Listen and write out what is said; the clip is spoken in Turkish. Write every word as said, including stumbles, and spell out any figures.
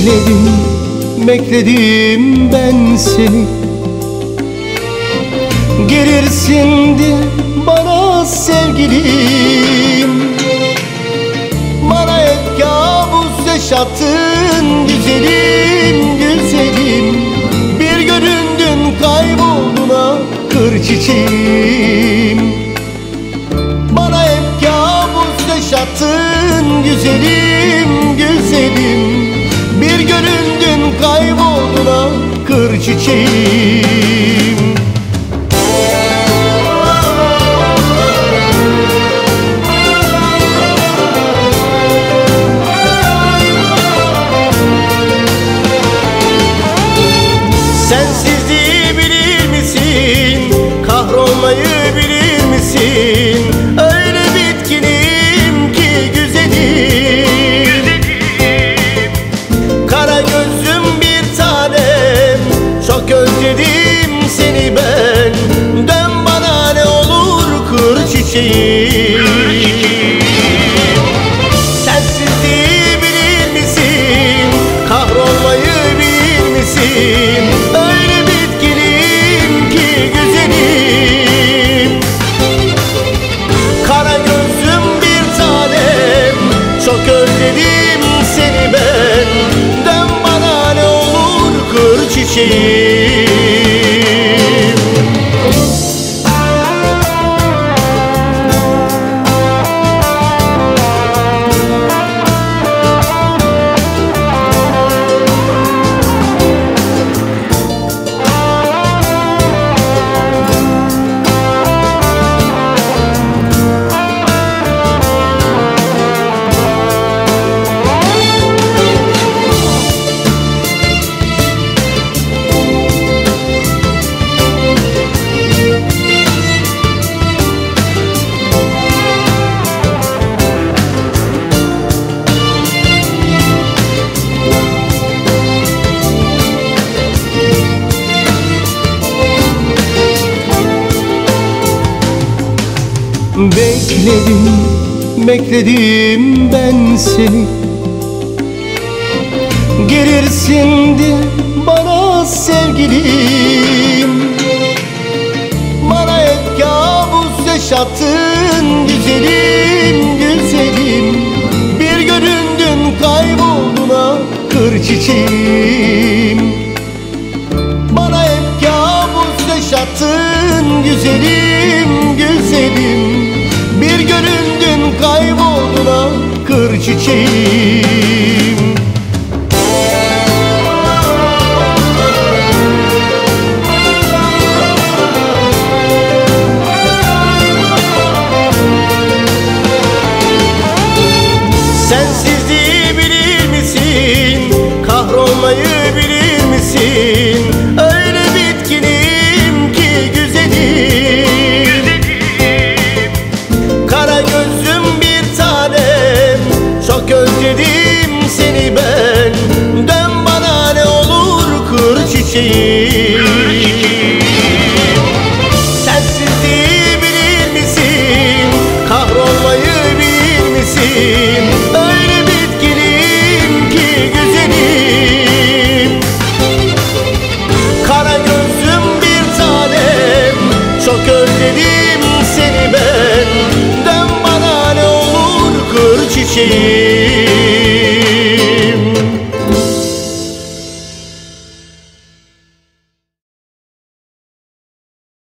Bekledim, bekledim ben seni. Gelirsin diye bana sevgilim, bana hep kabus yaşattın güzelim, güzelim. Bir göründün kaybolduğuna kır çiçeğim, bana hep kabus yaşattın güzelim, güzelim. Bir göründün kaybolduğuna kır çiçeğim. Sensizliği bilir misin? Kahrolmayı bilir misin? Öyle bitkinim ki güzelim, kara gözlüm bir tanem, çok özledim seni ben. Dön bana ne olur kır çiçeğim. Sensizliği bilir misin? Kahrolmayı bilir misin? Öyle bitkinim ki güzelim, kara gözlüm bir tanem, çok özledim seni ben. Dön bana ne olur kır çiçeğim. Bekledim, bekledim ben seni. Gelirsin diye bana sevgilim, bana hep kabus yaşattın güzelim, güzelim. Bir göründün kaybolduğuna kır çiçeğim, bana hep kabus yaşattın güzelim, güzelim. Bir göründün kaybolduğuna kır çiçeğim. Sensizliği bilir misin? Kahrolmayı bilir misin? Öyle bitkinim ki güzelim, kara gözlüm bir tanem, çok özledim seni ben. Dön bana ne olur kır çiçeğim. Sensizliği bilir misin? Kahrolmayı bilir misin? Öyle bitkinim ki güzelim, kara gözlüm bir tanem, çok özledim seni ben. Dön bana ne olur kır çiçeğim.